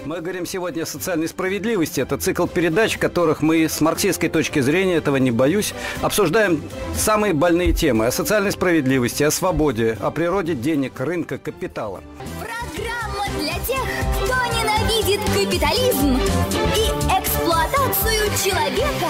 Мы говорим сегодня о социальной справедливости. Это цикл передач, в которых мы с марксистской точки зрения, этого не боюсь, обсуждаем самые больные темы. О социальной справедливости, о свободе, о природе денег, рынка, капитала. Программа для тех, кто ненавидит капитализм и эксплуатацию человека.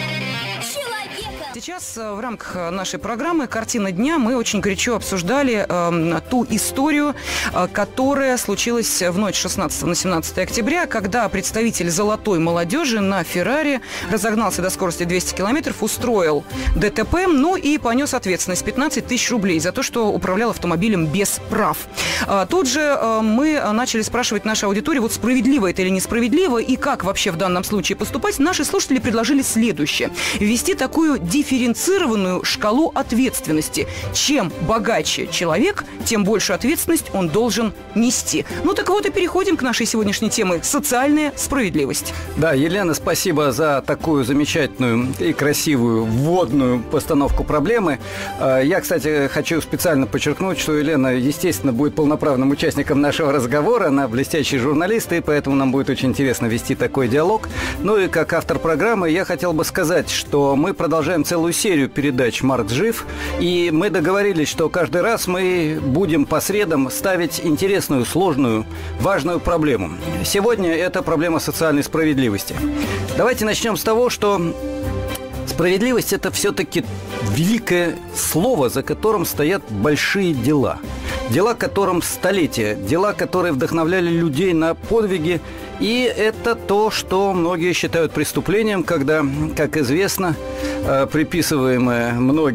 Сейчас в рамках нашей программы «Картина дня» мы очень горячо обсуждали ту историю, которая случилась в ночь 16 на 17 октября, когда представитель золотой молодежи на «Феррари» разогнался до скорости 200 километров, устроил ДТП, ну и понес ответственность 15 тысяч рублей за то, что управлял автомобилем без прав. Тут же мы начали спрашивать нашу аудиторию, вот справедливо это или несправедливо, и как вообще в данном случае поступать. Наши слушатели предложили следующее: ввести такую дифференцированную шкалу ответственности. Чем богаче человек, тем большую ответственность он должен нести. Ну так вот и переходим к нашей сегодняшней теме – социальная справедливость. Да, Елена, спасибо за такую замечательную и красивую вводную постановку проблемы. Я, кстати, хочу специально подчеркнуть, что Елена, естественно, будет полноправным участником нашего разговора. Она блестящий журналист, и поэтому нам будет очень интересно вести такой диалог. Ну и как автор программы я хотел бы сказать, что мы продолжаем целую серию передач «Маркс жив», и мы договорились, что каждый раз мы будем по средам ставить интересную, сложную, важную проблему. Сегодня это проблема социальной справедливости. Давайте начнем с того, что справедливость – это все-таки великое слово, за которым стоят большие дела. Дела, которым столетия, дела, которые вдохновляли людей на подвиги. И это то, что многие считают преступлением, когда, как известно, приписываемое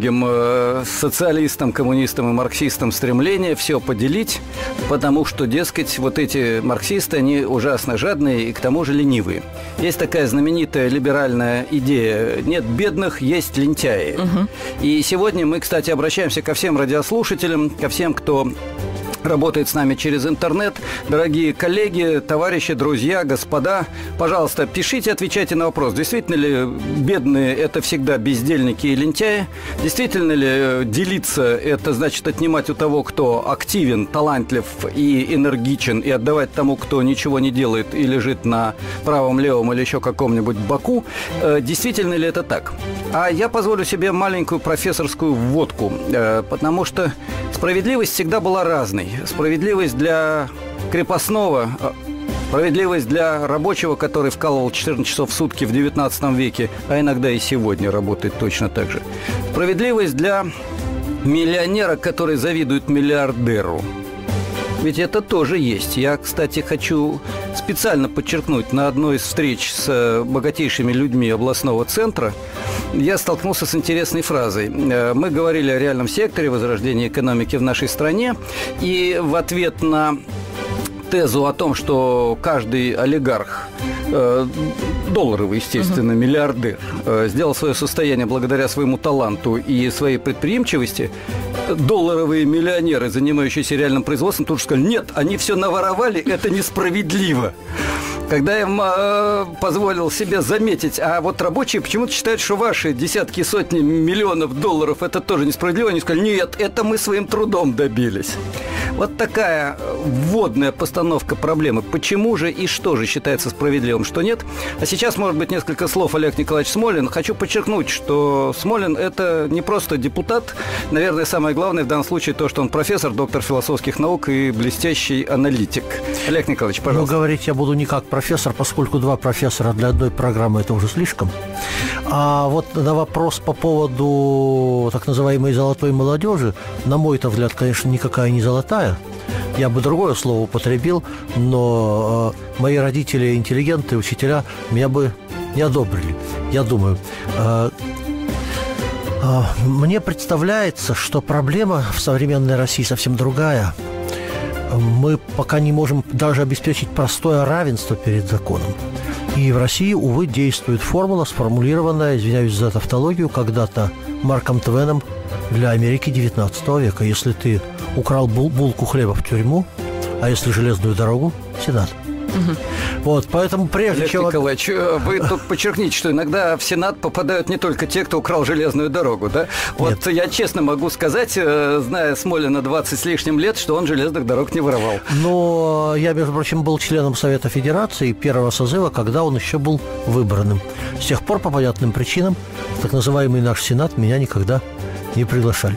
многим социалистам, коммунистам и марксистам стремление все поделить, потому что, дескать, вот эти марксисты, они ужасно жадные и к тому же ленивые. Есть такая знаменитая либеральная идея: нет бедных, есть лентяи. И сегодня мы, кстати, обращаемся ко всем радиослушателям, ко всем, кто работает с нами через интернет. Дорогие коллеги, товарищи, друзья, господа, пожалуйста, пишите, отвечайте на вопрос. Действительно ли бедные – это всегда бездельники и лентяи? Действительно ли делиться – это значит отнимать у того, кто активен, талантлив и энергичен, и отдавать тому, кто ничего не делает и лежит на правом, левом или еще каком-нибудь боку? Действительно ли это так? А я позволю себе маленькую профессорскую вводку, потому что справедливость всегда была разной. Справедливость для крепостного, справедливость для рабочего, который вкалывал 14 часов в сутки в 19 веке, а иногда и сегодня работает точно так же. Справедливость для миллионера, который завидует миллиардеру. Ведь это тоже есть. Я, кстати, хочу специально подчеркнуть, на одной из встреч с богатейшими людьми областного центра я столкнулся с интересной фразой. Мы говорили о реальном секторе, возрождении экономики в нашей стране, и в ответ на тезу о том, что каждый олигарх, долларовый, естественно, миллиардер, сделал свое состояние благодаря своему таланту и своей предприимчивости, долларовые миллионеры, занимающиеся реальным производством, тут же сказали: нет, они все наворовали, это несправедливо. Когда я позволил себе заметить, а вот рабочие почему-то считают, что ваши десятки, сотни миллионов долларов – это тоже несправедливо, они сказали: нет, это мы своим трудом добились. Вот такая вводная постановка проблемы. Почему же и что же считается справедливым, что нет? А сейчас, может быть, несколько слов Олег Николаевич Смолин. Хочу подчеркнуть, что Смолин – это не просто депутат. Наверное, самое главное в данном случае то, что он профессор, доктор философских наук и блестящий аналитик. Олег Николаевич, пожалуйста. Ну, говорить я буду не как профессор, поскольку два профессора для одной программы – это уже слишком. А вот на вопрос по поводу так называемой золотой молодежи, на мой-то взгляд, конечно, никакая не золотая. Я бы другое слово употребил, но мои родители, интеллигенты, учителя меня бы не одобрили. Я думаю, мне представляется, что проблема в современной России совсем другая. Мы пока не можем даже обеспечить простое равенство перед законом. И в России, увы, действует формула, сформулированная, извиняюсь за тавтологию, когда-то Марком Твеном для Америки XIX века. Если ты украл булку хлеба в тюрьму, а если железную дорогу – в Сенат. Вот, поэтому прежде Олег чем... Николаевич, вы тут подчеркните, что иногда в Сенат попадают не только те, кто украл железную дорогу, да? Вот я честно могу сказать, зная Смолина 20 с лишним лет, что он железных дорог не воровал. Но я, между прочим, был членом Совета Федерации первого созыва, когда он еще был выбранным. С тех пор, по понятным причинам, так называемый наш Сенат меня никогда не приглашали.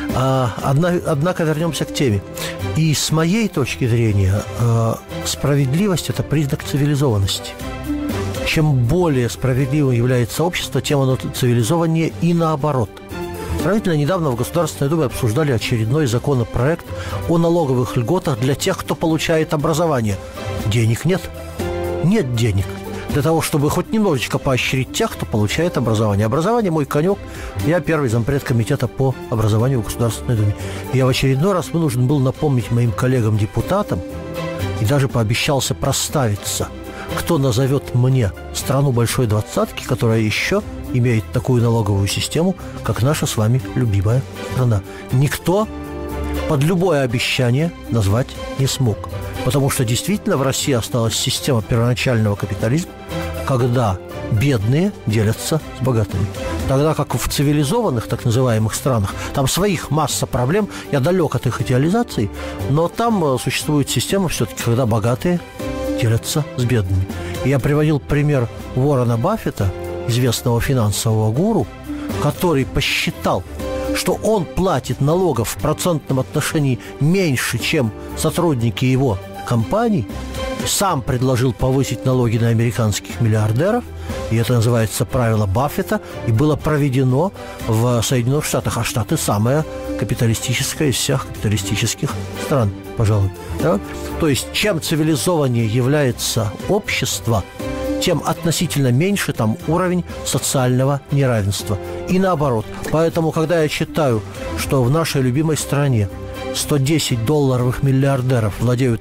Однако вернемся к теме. И с моей точки зрения, справедливость – это признак цивилизованности. Чем более справедливым является общество, тем оно цивилизованнее и наоборот. Сравнительно недавно в Государственной Думе обсуждали очередной законопроект о налоговых льготах для тех, кто получает образование. Денег нет. Нет денег для того, чтобы хоть немножечко поощрить тех, кто получает образование. Образование – мой конек. Я первый зампред комитета по образованию в Государственной Думе. Я в очередной раз вынужден был напомнить моим коллегам-депутатам и даже пообещался проставиться, кто назовет мне страну Большой Двадцатки, которая еще имеет такую налоговую систему, как наша с вами любимая страна. Никто под любое обещание назвать не смог. Потому что действительно в России осталась система первоначального капитализма, когда бедные делятся с богатыми. Тогда как в цивилизованных, так называемых странах, там своих масса проблем, я далек от их идеализации, но там существует система все-таки, когда богатые делятся с бедными. И я приводил пример Уоррена Баффета, известного финансового гуру, который посчитал, что он платит налогов в процентном отношении меньше, чем сотрудники его компаний, сам предложил повысить налоги на американских миллиардеров, и это называется правило Баффета, и было проведено в Соединенных Штатах, а Штаты самая капиталистическая из всех капиталистических стран, пожалуй. Да? То есть, чем цивилизованнее является общество, тем относительно меньше там уровень социального неравенства. И наоборот. Поэтому, когда я читаю, что в нашей любимой стране 110 долларовых миллиардеров владеют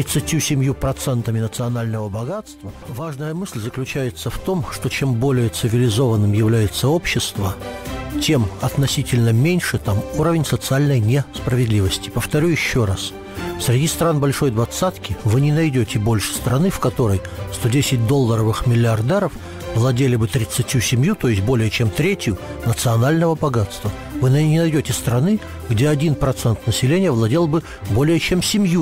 37% национального богатства, важная мысль заключается в том, что чем более цивилизованным является общество, тем относительно меньше там уровень социальной несправедливости. Повторю еще раз. Среди стран Большой Двадцатки вы не найдете больше страны, в которой 110 долларовых миллиардеров владели бы 37, то есть более чем третью национального богатства. Вы не найдете страны, где 1% населения владел бы более чем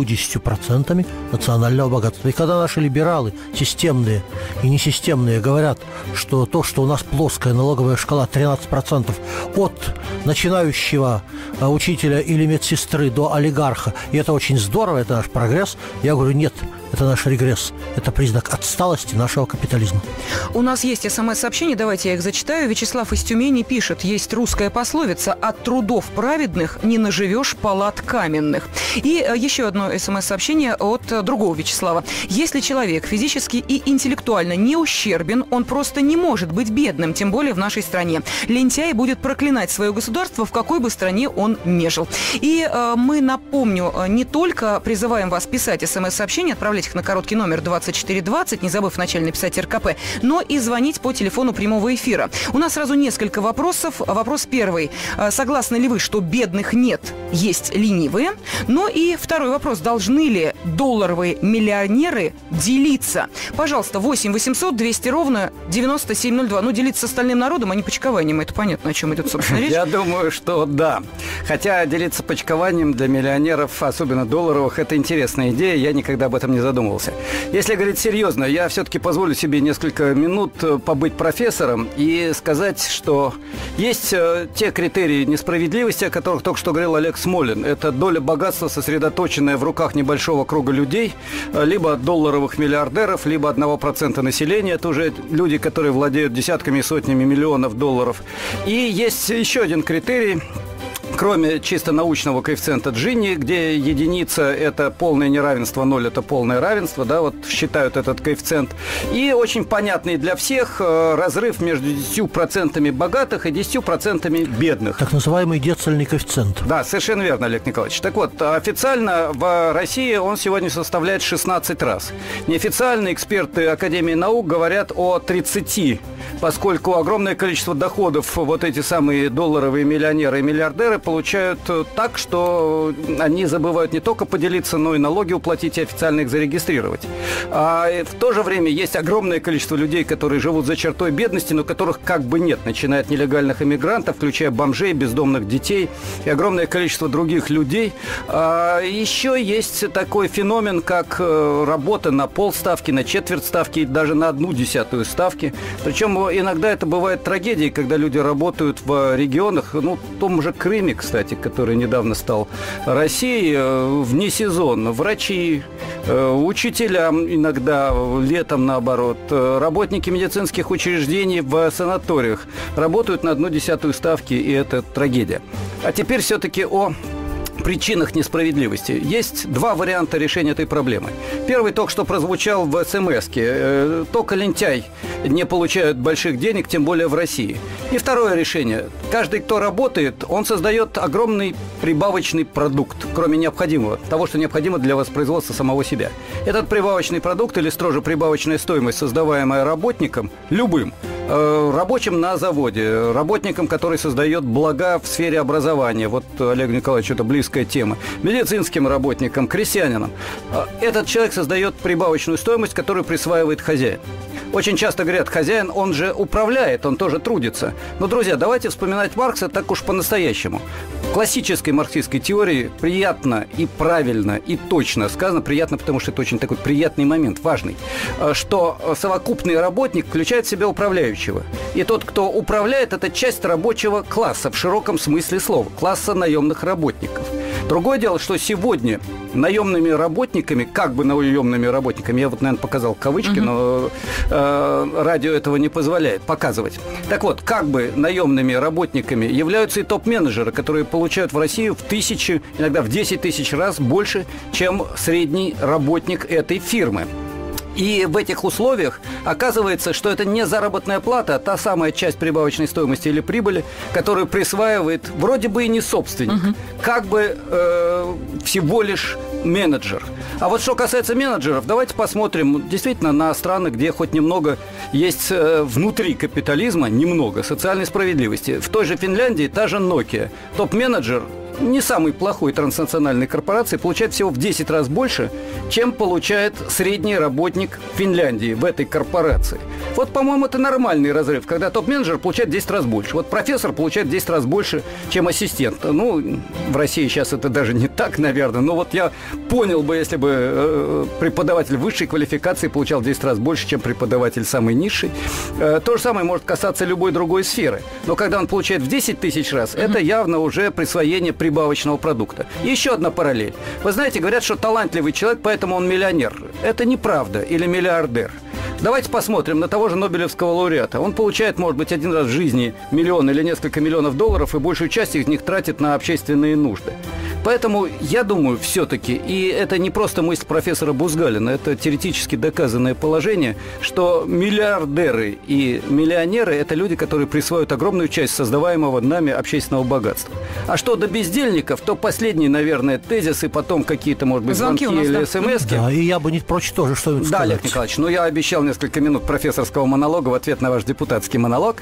70% национального богатства. И когда наши либералы, системные и несистемные, говорят, что то, что у нас плоская налоговая шкала 13% от начинающего учителя или медсестры до олигарха, и это очень здорово, это наш прогресс, я говорю, нет, это наш регресс, это признак отсталости нашего капитализма. У нас есть СМС-сообщения, давайте я их зачитаю. Вячеслав из Тюмени пишет: есть русская пословица: от трудов праведных не наживешь палат каменных. И еще одно СМС-сообщение от другого Вячеслава. Если человек физически и интеллектуально не ущербен, он просто не может быть бедным, тем более в нашей стране. Лентяй будет проклинать свое государство, в какой бы стране он ни жил. И мы, напомню, не только призываем вас писать СМС-сообщения, отправлять их на короткий номер 2420, не забыв вначале написать РКП, но и звонить по телефону прямого эфира. У нас сразу несколько вопросов. Вопрос первый. Согласны ли вы, что бедных нет, есть ленивые? Но и второй вопрос. Должны ли долларовые миллионеры делиться? Пожалуйста, 8 800 200 ровно 9702. Ну, делиться с остальным народом, а не почкованием. Это понятно, о чем идет, собственно, речь. Я думаю, что да. Хотя делиться почкованием для миллионеров, особенно долларовых, это интересная идея. Я никогда об этом не задумывался. Если говорить серьезно, я все-таки позволю себе несколько минут побыть профессором и сказать, что есть те критерии несправедливости, о которых только что говорил Олег Смолин. Это доля богатства, сосредоточенная в руках небольшого круга людей, либо долларовых миллиардеров, либо 1% населения. Это уже люди, которые владеют десятками и сотнями миллионов долларов. И есть еще один критерий. Кроме чисто научного коэффициента Джинни, где единица – это полное неравенство, 0 – это полное равенство, да, вот считают этот коэффициент. И очень понятный для всех разрыв между 10% богатых и 10% бедных. Так называемый децельный коэффициент. Да, совершенно верно, Олег Николаевич. Так вот, официально в России он сегодня составляет 16 раз. Неофициальные эксперты Академии наук говорят о 30, поскольку огромное количество доходов вот эти самые долларовые миллионеры и миллиардеры получают так, что они забывают не только поделиться, но и налоги уплатить и официально их зарегистрировать. А в то же время есть огромное количество людей, которые живут за чертой бедности, но которых как бы нет, начиная от нелегальных иммигрантов, включая бомжей, бездомных детей и огромное количество других людей. Еще есть такой феномен, как работа на полставки, на четверть ставки и даже на 1/10 ставки. Причем иногда это бывает трагедией, когда люди работают в регионах, в том же Крыме, кстати, который недавно стал Россией, вне сезона. Врачи, учителя иногда летом, наоборот, работники медицинских учреждений в санаториях работают на 1/10 ставки, и это трагедия. А теперь все-таки о причинах несправедливости. Есть два варианта решения этой проблемы. Первый только что прозвучал в СМС-ке. Только лентяй не получают больших денег, тем более в России. И второе решение. Каждый, кто работает, он создает огромный прибавочный продукт, кроме необходимого, того, что необходимо для воспроизводства самого себя. Этот прибавочный продукт, или строже прибавочная стоимость, создаваемая работником, любым, рабочим на заводе, работником, который создает блага в сфере образования. Вот, Олег Николаевич, это близкая тема. Медицинским работникам, крестьянинам. Этот человек создает прибавочную стоимость, которую присваивает хозяин. Очень часто говорят, хозяин, он же управляет, он тоже трудится. Но, друзья, давайте вспоминать Маркса так уж по-настоящему. В классической марксистской теории приятно и правильно и точно сказано, приятно, потому что это очень такой приятный момент, важный, что совокупный работник включает в себя управляющего. И тот, кто управляет, это часть рабочего класса в широком смысле слова, класса наемных работников. Другое дело, что сегодня наемными работниками, как бы наемными работниками, я вот, наверное, показал кавычки, но радио этого не позволяет показывать. Так вот, как бы наемными работниками являются и топ-менеджеры, которые получают в России в 1000, иногда в 10 тысяч раз больше, чем средний работник этой фирмы. И в этих условиях оказывается, что это не заработная плата, а та самая часть прибавочной стоимости или прибыли, которую присваивает вроде бы и не собственник, как бы всего лишь менеджер. А вот что касается менеджеров, давайте посмотрим действительно на страны, где хоть немного есть внутри капитализма, немного социальной справедливости. В той же Финляндии та же Nokia. Топ-менеджер не самой плохой транснациональной корпорации получает всего в 10 раз больше, чем получает средний работник Финляндии в этой корпорации. Вот, по-моему, это нормальный разрыв, когда топ-менеджер получает 10 раз больше. Вот профессор получает 10 раз больше, чем ассистент. Ну, в России сейчас это даже не так, наверное, но вот я понял бы, если бы преподаватель высшей квалификации получал 10 раз больше, чем преподаватель самой низшей. То же самое может касаться любой другой сферы. Но когда он получает в 10 тысяч раз, это явно уже присвоение прибавочного продукта. Еще одна параллель. Вы знаете, говорят, что талантливый человек, поэтому он миллионер. Это неправда. Или миллиардер. Давайте посмотрим на того же Нобелевского лауреата. Он получает, может быть, один раз в жизни миллион или несколько миллионов долларов, и большую часть из них тратит на общественные нужды. Поэтому я думаю, все-таки, и это не просто мысль профессора Бузгалина, это теоретически доказанное положение, что миллиардеры и миллионеры – это люди, которые присваивают огромную часть создаваемого нами общественного богатства. А что до бездельников, то последний, наверное, тезис, и потом какие-то, может быть, звонки или смс-ки. Да, и я бы не прочь тоже что-нибудь сказать. Да, Олег Николаевич, но я обещал несколько минут профессорского монолога в ответ на ваш депутатский монолог.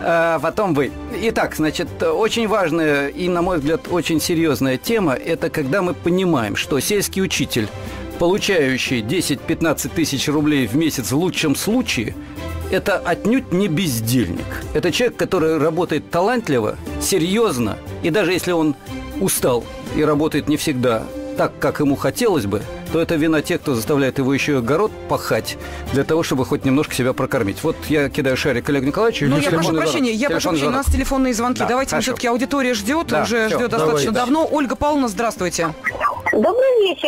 Потом вы. Итак, значит, очень важная и, на мой взгляд, очень серьезная тема – это когда мы понимаем, что сельский учитель, получающий 10-15 тысяч рублей в месяц в лучшем случае, это отнюдь не бездельник. Это человек, который работает талантливо, серьезно, и даже если он устал и работает не всегда так, как ему хотелось бы, то это вина тех, кто заставляет его еще и огород пахать для того, чтобы хоть немножко себя прокормить. Вот я кидаю шарик Олегу Николаевичу. Ну, я прошу прощения, у нас телефонные звонки. Да, давайте, все-таки аудитория ждет, да, уже ждет достаточно давно. Ольга Павловна, здравствуйте. Добрый вечер.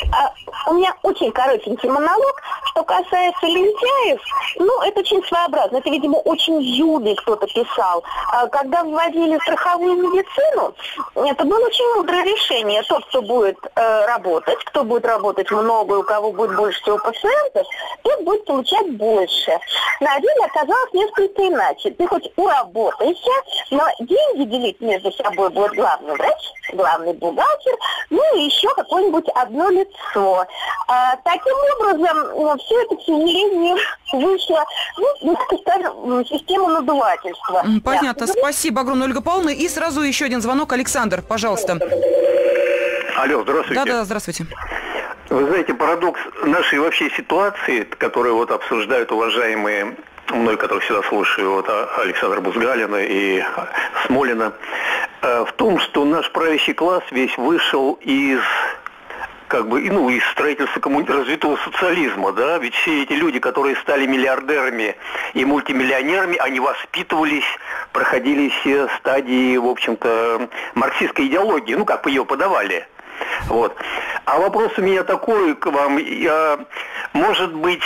У меня очень коротенький монолог. Что касается лентяев, это очень своеобразно. Это, видимо, очень юный кто-то писал. Когда вводили страховую медицину, это было очень мудрое решение. Тот, кто будет работать много, у кого будет больше всего пациентов, тот будет получать больше. На деле оказалось несколько иначе. Ты хоть уработайся, но деньги делить между собой будет главный врач, главный бухгалтер, и еще какое-нибудь одно лицо. Таким образом, все это, к сожалению, вышло, так скажем, в систему надувательства. Понятно. Спасибо огромное, Ольга Павловна. И сразу еще один звонок. Александр, пожалуйста. Алло, здравствуйте. Да, здравствуйте. Вы знаете, парадокс нашей вообще ситуации, которую вот обсуждают уважаемые мной, которых всегда слушаю, вот Александра Бузгалина и Смолина, в том, что наш правящий класс весь вышел из из строительства развитого социализма, да, ведь все эти люди, которые стали миллиардерами и мультимиллионерами, они воспитывались, проходили все стадии, в общем-то, марксистской идеологии, как бы ее подавали. Вот. А вопрос у меня такой к вам, может быть,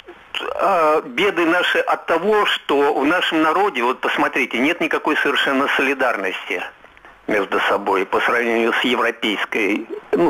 беды наши от того, что в нашем народе, вот посмотрите, нет никакой совершенно солидарности между собой по сравнению с европейской,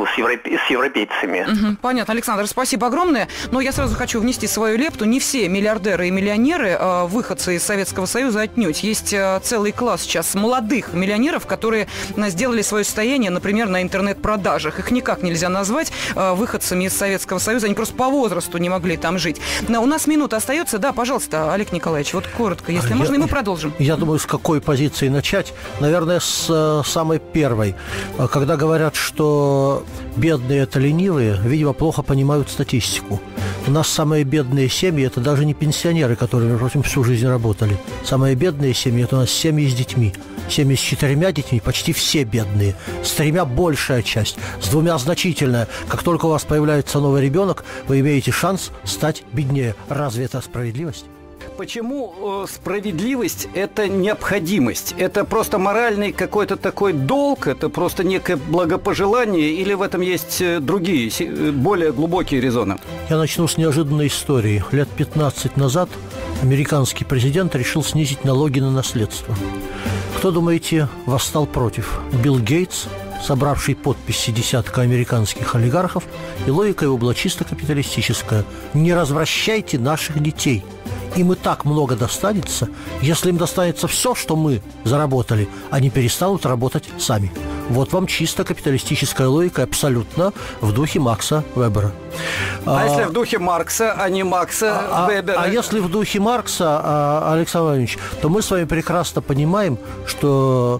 с европейцами. Понятно, Александр, спасибо огромное. Но я сразу хочу внести свою лепту. Не все миллиардеры и миллионеры выходцы из Советского Союза отнюдь. Есть целый класс сейчас молодых миллионеров, которые сделали свое состояние, например, на интернет-продажах. Их никак нельзя назвать выходцами из Советского Союза. Они просто по возрасту не могли там жить. Но у нас минута остается. Да, пожалуйста, Олег Николаевич, вот коротко, если можно, и мы продолжим. Я думаю, с какой позиции начать? Наверное, с самой первой. Когда говорят, что бедные – это ленивые, видимо, плохо понимают статистику. У нас самые бедные семьи – это даже не пенсионеры, которые, между прочим, всю жизнь работали. Самые бедные семьи – это у нас семьи с детьми. Семьи с 4 детьми, почти все бедные. С 3 большая часть, с 2 значительная. Как только у вас появляется новый ребенок, вы имеете шанс стать беднее. Разве это справедливость? Почему справедливость – это необходимость? Это просто моральный какой-то такой долг? Это просто некое благопожелание? Или в этом есть другие, более глубокие резоны? Я начну с неожиданной истории. Лет 15 назад американский президент решил снизить налоги на наследство. Кто, думаете, восстал против? Билл Гейтс, собравший подписи десятка американских олигархов, и логика его была чисто капиталистическая. Не развращайте наших детей. Им и так много достанется. Если им достанется все, что мы заработали, они перестанут работать сами. Вот вам чисто капиталистическая логика, абсолютно в духе Макса Вебера. Если в духе Маркса, а не Макса Вебера? А если в духе Маркса, Александр Владимирович, то мы с вами прекрасно понимаем, что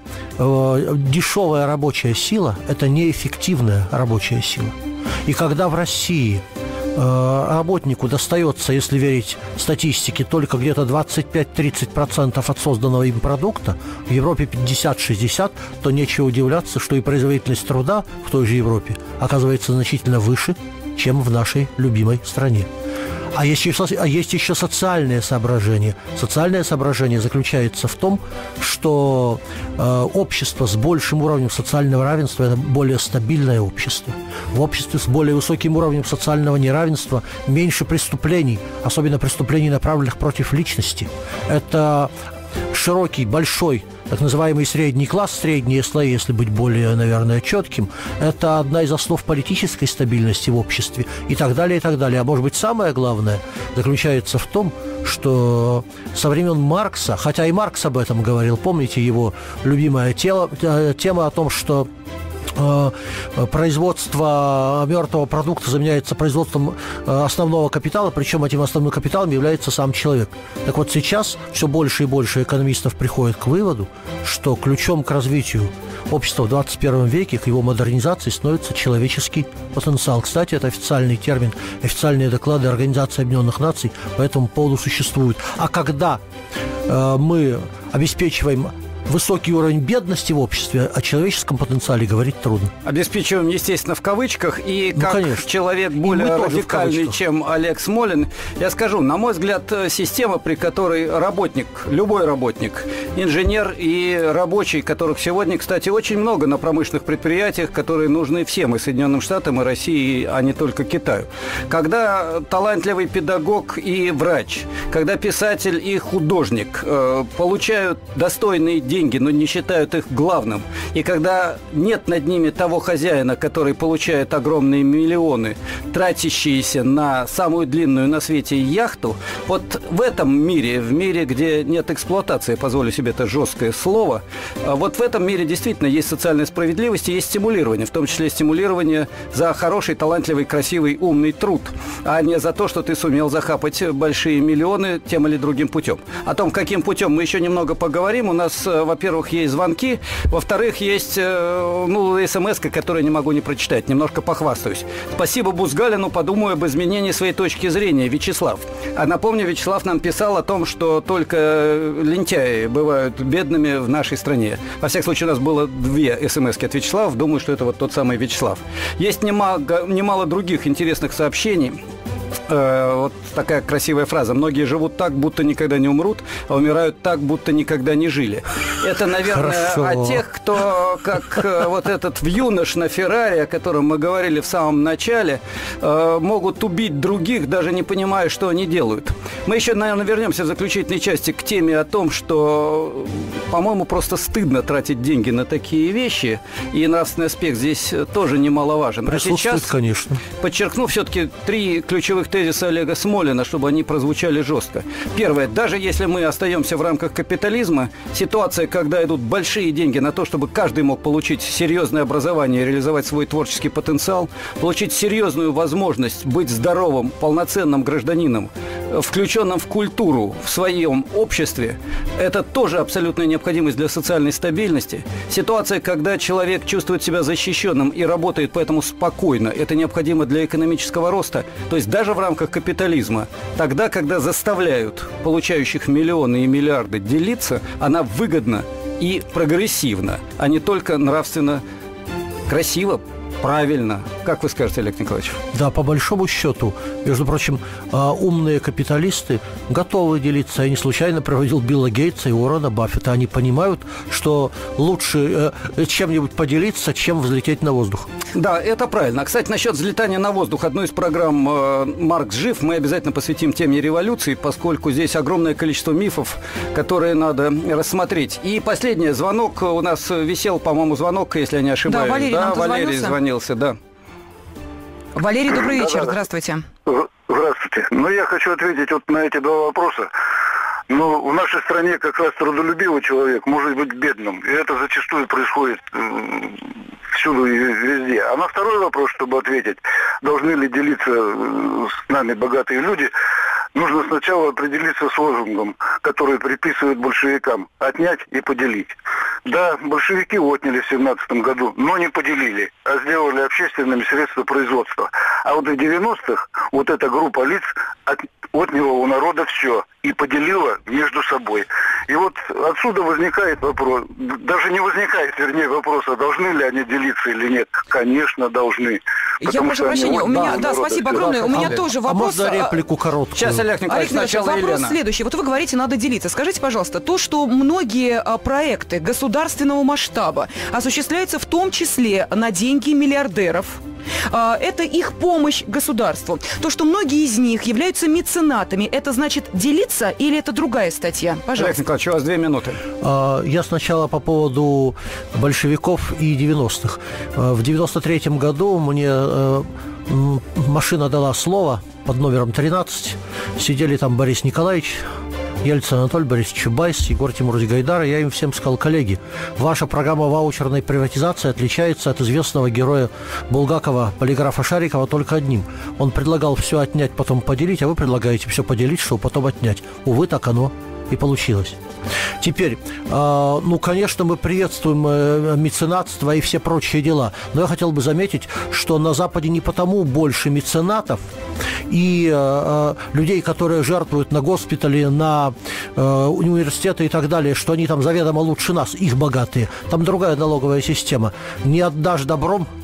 дешевая рабочая сила – это неэффективная рабочая сила. И когда в России работнику достается, если верить статистике, только где-то 25-30% от созданного им продукта, в Европе 50-60%, то нечего удивляться, что и производительность труда в той же Европе оказывается значительно выше, чем в нашей любимой стране. А есть еще социальное соображение. Социальное соображение заключается в том, что общество с большим уровнем социального равенства – это более стабильное общество. В обществе с более высоким уровнем социального неравенства меньше преступлений, особенно преступлений, направленных против личности. Это широкий, большой, так называемый средний класс, средние слои, если быть более, наверное, четким, это одна из основ политической стабильности в обществе и так далее, и так далее. А может быть, самое главное заключается в том, что со времен Маркса, хотя и Маркс об этом говорил, помните его любимая тема о том, что производство мертвого продукта заменяется производством основного капитала, причем этим основным капиталом является сам человек. Так вот, сейчас все больше и больше экономистов приходят к выводу, что ключом к развитию общества в 21 веке, к его модернизации, становится человеческий потенциал. Кстати, это официальный термин, официальные доклады Организации Объединенных Наций по этому поводу существуют. А когда мы обеспечиваем высокий уровень бедности в обществе, о человеческом потенциале говорить трудно. Обеспечиваем, естественно, в кавычках. И как конечно. Человек более радикальный, чем Олег Смолин, я скажу, на мой взгляд, система, при которой работник, любой работник, инженер и рабочий, которых сегодня, кстати, очень много на промышленных предприятиях, которые нужны всем, и Соединенным Штатам, и России, а не только Китаю. Когда талантливый педагог и врач, когда писатель и художник получают достойные деньги деньги, но не считают их главным. И когда нет над ними того хозяина, который получает огромные миллионы, тратящиеся на самую длинную на свете яхту, вот в этом мире, в мире, где нет эксплуатации, позволю себе это жесткое слово, вот в этом мире действительно есть социальная справедливость и есть стимулирование, в том числе стимулирование за хороший, талантливый, красивый, умный труд, а не за то, что ты сумел захапать большие миллионы тем или другим путем. О том, каким путем, мы еще немного поговорим. У нас, во-первых, есть звонки, во-вторых, есть смс-ка, которую не могу не прочитать, немножко похвастаюсь. Спасибо Бузгалину, подумаю об изменении своей точки зрения. Вячеслав. А напомню, Вячеслав нам писал о том, что только лентяи бывают бедными в нашей стране. Во всяком случае, у нас было 2 смс-ки от Вячеслава. Думаю, что это вот тот самый Вячеслав. Есть немало других интересных сообщений. Вот такая красивая фраза. Многие живут так, будто никогда не умрут, а умирают так, будто никогда не жили. Это, наверное, о тех, кто, как вот этот юнош на Феррари, о котором мы говорили в самом начале, могут убить других, даже не понимая, что они делают. Мы еще, наверное, вернемся в заключительной части к теме о том, что, по-моему, просто стыдно тратить деньги на такие вещи, и нравственный аспект здесь тоже немаловажен. Присутствует, а сейчас, конечно. Подчеркну все-таки 3 ключевых тезиса Олега Смолина, чтобы они прозвучали жестко. Первое. Даже если мы остаемся в рамках капитализма, ситуация, когда идут большие деньги на то, чтобы каждый мог получить серьезное образование, реализовать свой творческий потенциал, получить серьезную возможность быть здоровым, полноценным гражданином, включенным в культуру, в своем обществе, это тоже абсолютная необходимость для социальной стабильности. Ситуация, когда человек чувствует себя защищенным и работает поэтому спокойно, это необходимо для экономического роста. То есть даже в рамках капитализма, тогда, когда заставляют получающих миллионы и миллиарды делиться, она выгодна и прогрессивна, а не только нравственно красиво, правильно. Как вы скажете, Олег Николаевич? Да, по большому счету, между прочим, умные капиталисты готовы делиться. Я не случайно проводил Билла Гейтса и Уоррена Баффета. Они понимают, что лучше чем-нибудь поделиться, чем взлететь на воздух. Да, это правильно. Кстати, насчет взлетания на воздух. Одной из программ «Маркс жив» мы обязательно посвятим теме революции, поскольку здесь огромное количество мифов, которые надо рассмотреть. И последний звонок. У нас висел, по-моему, звонок, если я не ошибаюсь. Да, Валерий звонился, да. Валерий, добрый вечер. Здравствуйте. Здравствуйте. Я хочу ответить вот на эти 2 вопроса. В нашей стране как раз трудолюбивый человек может быть бедным. И это зачастую происходит всюду и везде. А на второй вопрос, чтобы ответить, должны ли делиться с нами богатые люди, нужно сначала определиться с лозунгом, который приписывают большевикам: отнять и поделить. Да, большевики отняли в 17 году, но не поделили, а сделали общественными средства производства. А вот в 90-х вот эта группа лиц отняла у народа все и поделила между собой. И вот отсюда возникает вопрос, даже не возникает, вернее, вопрос, а должны ли они делиться или нет. Конечно, должны. Я прошу прощения, у меня, да, спасибо огромное, у меня тоже вопрос. Можно реплику короткую? Сейчас, Олег Николаевич, сначала вопрос Елена. следующий. Вот вы говорите, надо делиться. Скажите, пожалуйста, то, что многие проекты государственного масштаба осуществляются в том числе на деньги миллиардеров, это их помощь государству. То, что многие из них являются меценатами, это значит делиться или это другая статья? Пожалуйста. Олег Николаевич, у вас 2 минуты. Я сначала по поводу большевиков и 90-х. В 93-м году мне машина дала слово под номером 13. Сидели там Борис Николаевич, Ельцин Анатолий Борисович Чубайс, Егор Тимурович Гайдар. Я им всем сказал: коллеги, ваша программа ваучерной приватизации отличается от известного героя Булгакова, полиграфа Шарикова, только одним. Он предлагал все отнять, потом поделить, а вы предлагаете все поделить, чтобы потом отнять. Увы, так оно и получилось. Теперь, конечно, мы приветствуем меценатство и все прочие дела, но я хотел бы заметить, что на Западе не потому больше меценатов и людей, которые жертвуют на госпитали, на университеты и так далее, что они там заведомо лучше нас, их богатые. Там другая налоговая система. Не отдашь добром,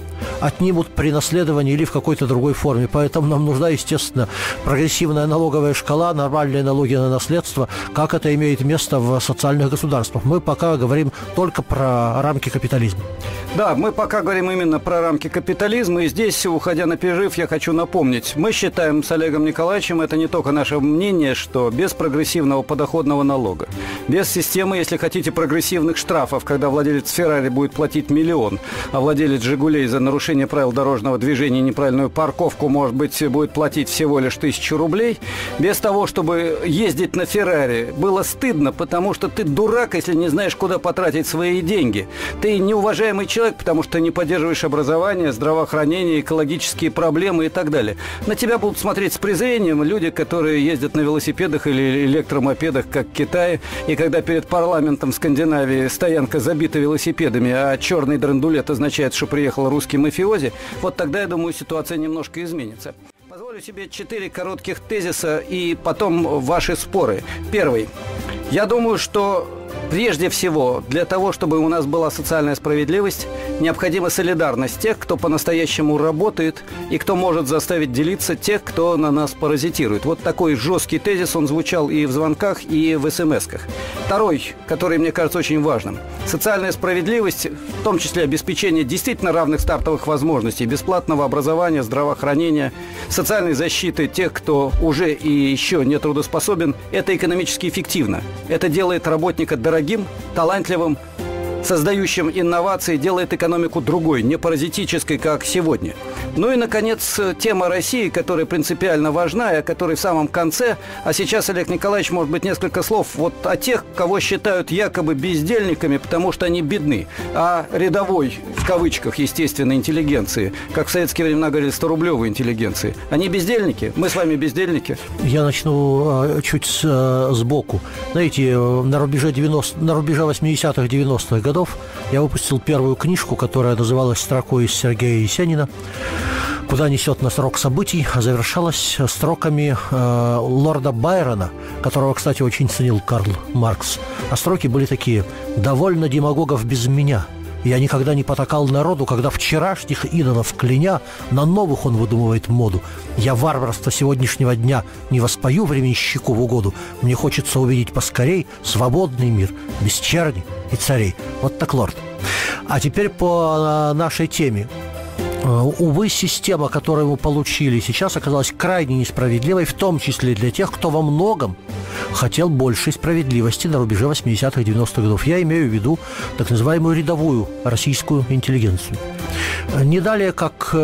отнимут при наследовании или в какой-то другой форме. Поэтому нам нужна, естественно, прогрессивная налоговая шкала, нормальные налоги на наследство, как это имеет место в социальных государствах. Мы пока говорим только про рамки капитализма. Да, мы пока говорим именно про рамки капитализма. И здесь, уходя на перерыв, я хочу напомнить. Мы считаем с Олегом Николаевичем, это не только наше мнение, что без прогрессивного подоходного налога, без системы, если хотите, прогрессивных штрафов, когда владелец Феррари будет платить 1 миллион, а владелец Жигулей за нарушение правил дорожного движения и неправильную парковку, может быть, будет платить всего лишь 1000 рублей, без того, чтобы ездить на Феррари, было стыдно, потому что ты дурак, если не знаешь, куда потратить свои деньги. Ты неуважаемый человек, потому что ты не поддерживаешь образование, здравоохранение, экологические проблемы и так далее. На тебя будут смотреть с презрением люди, которые ездят на велосипедах или электромопедах, как в Китае, и когда перед парламентом Скандинавии стоянка забита велосипедами, а черный драндулет означает, что приехал русский мафиози, вот тогда, я думаю, ситуация немножко изменится. Позволю себе 4 коротких тезиса и потом ваши споры. Первый. Я думаю, что прежде всего, для того, чтобы у нас была социальная справедливость, необходима солидарность тех, кто по-настоящему работает и кто может заставить делиться тех, кто на нас паразитирует. Вот такой жесткий тезис, он звучал и в звонках, и в смс-ках. Второй, который, мне кажется, очень важным. Социальная справедливость, в том числе обеспечение действительно равных стартовых возможностей, бесплатного образования, здравоохранения, социальной защиты тех, кто уже и еще не трудоспособен, это экономически эффективно. Это делает работника дорогим, талантливым, создающим инновации, делает экономику другой, не паразитической, как сегодня. Ну и, наконец, тема России, которая принципиально важна, и о которой в самом конце. А сейчас, Олег Николаевич, может быть, несколько слов вот о тех, кого считают якобы бездельниками, потому что они бедны. А рядовой, в кавычках, естественно, интеллигенции, как в советские времена говорили, 100-рублевой интеллигенции. Они бездельники? Мы с вами бездельники? Я начну чуть сбоку. Знаете, на рубеже 80-х, 90-х годов я выпустил первую книжку, которая называлась «Строкой из Сергея Есенина. Куда несет нас рок событий», а завершалась строками лорда Байрона, которого, кстати, очень ценил Карл Маркс. А строки были такие: «Довольно демагогов без меня. Я никогда не потакал народу, когда вчерашних идолов кляня, на новых он выдумывает моду. Я варварство сегодняшнего дня не воспою временщику в угоду. Мне хочется увидеть поскорей свободный мир, без черни и царей». Вот так, лорд. А теперь по нашей теме. Увы, система, которую мы получили сейчас, оказалась крайне несправедливой, в том числе для тех, кто во многом хотел большей справедливости на рубеже 80-х, 90-х годов. Я имею в виду так называемую рядовую российскую интеллигенцию. Не далее, как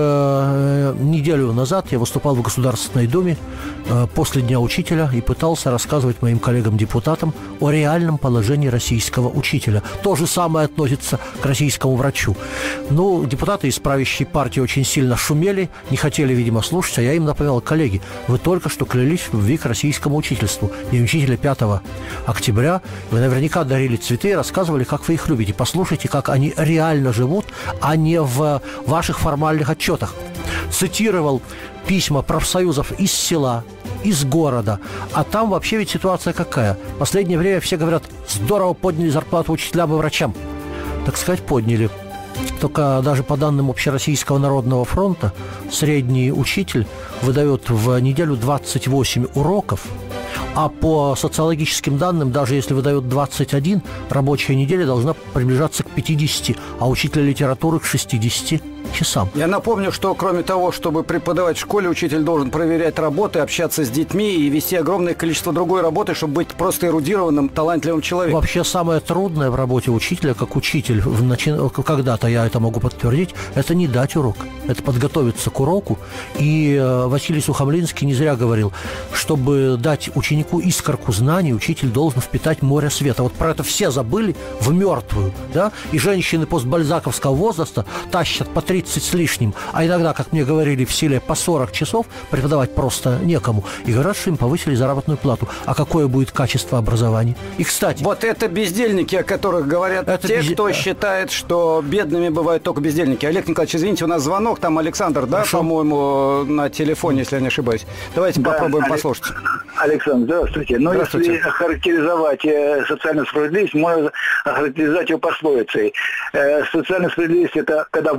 неделю назад я выступал в Государственной Думе после Дня учителя и пытался рассказывать моим коллегам-депутатам о реальном положении российского учителя. То же самое относится к российскому врачу. Ну, депутаты из правящей партии очень сильно шумели, не хотели, видимо, слушать, а я им напоминал: коллеги, вы только что клялись в любви к российскому учительству. День учителя 5 октября. Вы наверняка дарили цветы и рассказывали, как вы их любите. Послушайте, как они реально живут, а не в ваших формальных отчетах. Цитировал письма профсоюзов из села, из города. А там вообще ведь ситуация какая? В последнее время все говорят: здорово подняли зарплату учителям и врачам. Так сказать, подняли. Только даже по данным Общероссийского народного фронта средний учитель выдает в неделю 28 уроков, а по социологическим данным, даже если выдает 21, рабочая неделя должна приближаться к 50, а учителя литературы к 60 часам. Я напомню, что кроме того, чтобы преподавать в школе, учитель должен проверять работы, общаться с детьми и вести огромное количество другой работы, чтобы быть просто эрудированным, талантливым человеком. Вообще самое трудное в работе учителя, как учитель, когда-то я это могу подтвердить, это не дать урок, это подготовиться к уроку. И Василий Сухомлинский не зря говорил, чтобы дать ученику искорку знаний, учитель должен впитать море света. Вот про это все забыли в мертвую, да? И женщины постбальзаковского возраста тащат по 30 с лишним, а иногда, как мне говорили, в селе по 40 часов преподавать просто некому. И говорят, что им повысили заработную плату. А какое будет качество образования? И, кстати... Вот это бездельники, о которых говорят кто считает, что бедными бывают только бездельники. Олег Николаевич, извините, у нас звонок, там Александр, да, по-моему, на телефоне, если я не ошибаюсь. Давайте попробуем послушать. Александр, здравствуйте. Но здравствуйте. Если характеризовать социальную справедливость, можно характеризовать ее пословицей. Социальная справедливость – это когда волки с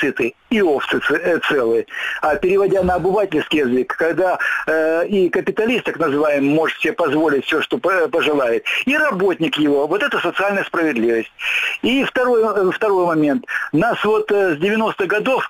сыты и овцы целые. А переводя на обывательский язык, когда и капиталист, так называемый, может себе позволить все, что пожелает, и работник его, вот это социальная справедливость. И второй момент. Нас вот с 90-х годов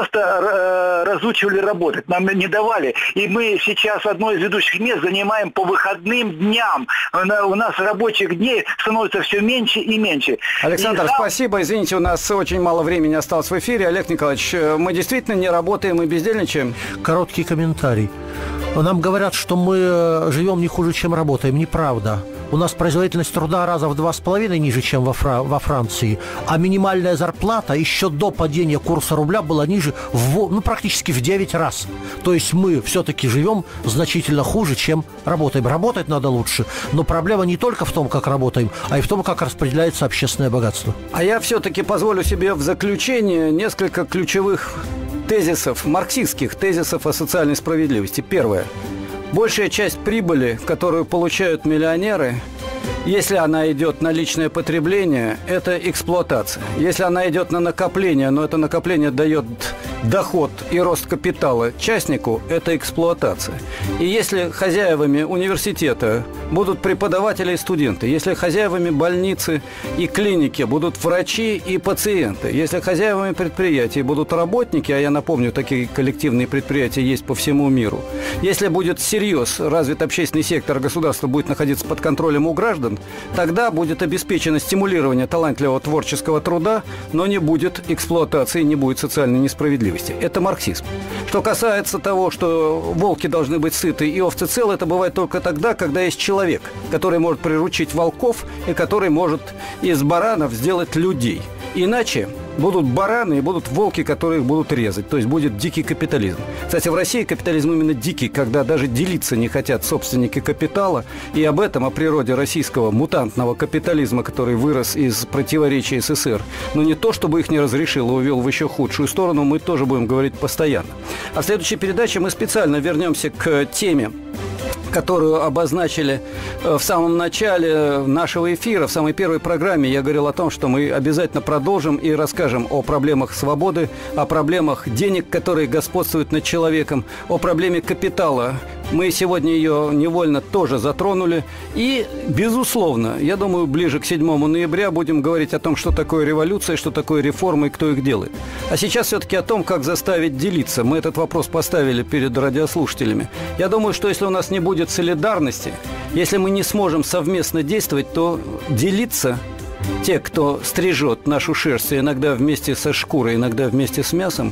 просто разучивали работать, нам не давали. И мы сейчас одно из ведущих мест занимаем по выходным дням. У нас рабочих дней становится все меньше и меньше. Александр, спасибо. Извините, у нас очень мало времени осталось в эфире. Олег Николаевич, мы действительно не работаем и бездельничаем? Короткий комментарий. Нам говорят, что мы живем не хуже, чем работаем. Неправда. У нас производительность труда раза в 2,5 ниже, чем во Франции. А минимальная зарплата еще до падения курса рубля была ниже практически в 9 раз. То есть мы все-таки живем значительно хуже, чем работаем. Работать надо лучше. Но проблема не только в том, как работаем, а и в том, как распределяется общественное богатство. А я все-таки позволю себе в заключение несколько ключевых тезисов, марксистских тезисов о социальной справедливости. Первое. Большая часть прибыли, которую получают миллионеры, если она идет на личное потребление, это эксплуатация. Если она идет на накопление, но это накопление дает доход и рост капитала частнику, это эксплуатация. И если хозяевами университета будут преподаватели и студенты, если хозяевами больницы и клиники будут врачи и пациенты, если хозяевами предприятий будут работники, а я напомню, такие коллективные предприятия есть по всему миру, если будет всерьез развит общественный сектор, государство будет находиться под контролем у граждан, тогда будет обеспечено стимулирование талантливого творческого труда, но не будет эксплуатации, не будет социальной несправедливости. Это марксизм. Что касается того, что волки должны быть сыты и овцы целы, это бывает только тогда, когда есть человек, который может приручить волков и который может из баранов сделать людей. Иначе будут бараны и будут волки, которые их будут резать. То есть будет дикий капитализм. Кстати, в России капитализм именно дикий, когда даже делиться не хотят собственники капитала. И об этом, о природе российского мутантного капитализма, который вырос из противоречия СССР, но не то, чтобы их не разрешил и увел в еще худшую сторону, мы тоже будем говорить постоянно. А в следующей передаче мы специально вернемся к теме, которую обозначили в самом начале нашего эфира, в самой первой программе. Я говорил о том, что мы обязательно продолжим и расскажем о проблемах свободы, о проблемах денег, которые господствуют над человеком, о проблеме капитала. Мы сегодня ее невольно тоже затронули. И, безусловно, я думаю, ближе к 7 ноября будем говорить о том, что такое революция, что такое реформы и кто их делает. А сейчас все-таки о том, как заставить делиться. Мы этот вопрос поставили перед радиослушателями. Я думаю, что если у нас не будет солидарности, если мы не сможем совместно действовать, то делиться те, кто стрижет нашу шерсть, иногда вместе со шкурой, иногда вместе с мясом,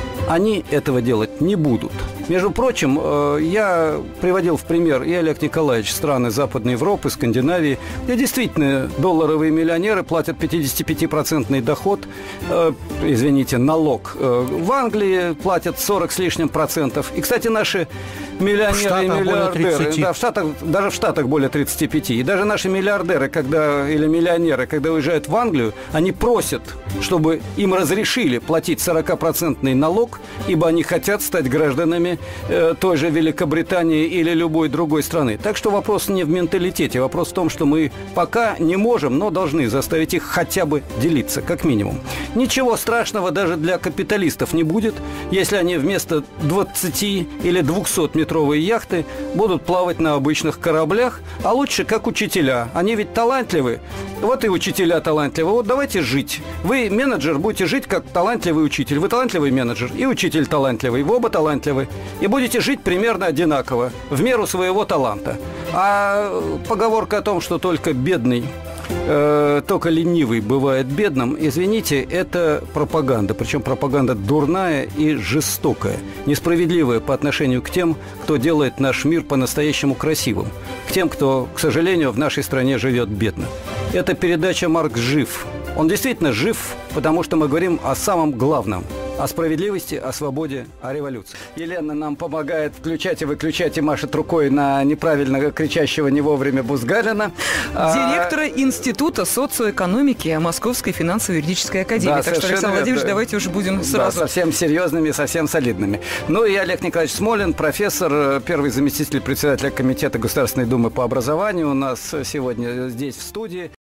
они этого делать не будут. Между прочим, я приводил в пример и Олег Николаевич страны Западной Европы, Скандинавии, где действительно долларовые миллионеры платят 55% доход, налог. В Англии платят 40 с лишним процентов. И, кстати, наши миллионеры и миллиардеры, даже в Штатах более 35. И даже наши миллиардеры, или миллионеры, когда уезжают в Англию, они просят, чтобы им разрешили платить 40% налог, ибо они хотят стать гражданами той же Великобритании или любой другой страны. Так что вопрос не в менталитете, вопрос в том, что мы пока не можем, но должны заставить их хотя бы делиться, как минимум. Ничего страшного даже для капиталистов не будет, если они вместо 20 или 200-метровой яхты будут плавать на обычных кораблях, а лучше как учителя. Они ведь талантливы. Вот и учителя талантливы. Вот давайте жить. Вы, менеджер, будете жить как талантливый учитель. Вы талантливый менеджер и учитель талантливый. Вы оба талантливы. И будете жить примерно одинаково, в меру своего таланта. А поговорка о том, что только бедный, только ленивый бывает бедным, извините, это пропаганда. Причем пропаганда дурная и жестокая, несправедливая по отношению к тем, кто делает наш мир по-настоящему красивым, к тем, кто, к сожалению, в нашей стране живет бедно. Это передача «Маркс жив». Он действительно жив, потому что мы говорим о самом главном – о справедливости, о свободе, о революции. Елена нам помогает включать и выключать и машет рукой на неправильно кричащего не вовремя Бузгалина. Директора Института социоэкономики Московской финансово-юридической академии. Да, так что, Александр Владимирович, давайте уже будем сразу... Да, совсем серьезными, совсем солидными. Ну и Олег Николаевич Смолин, профессор, первый заместитель председателя Комитета Государственной Думы по образованию у нас сегодня здесь в студии.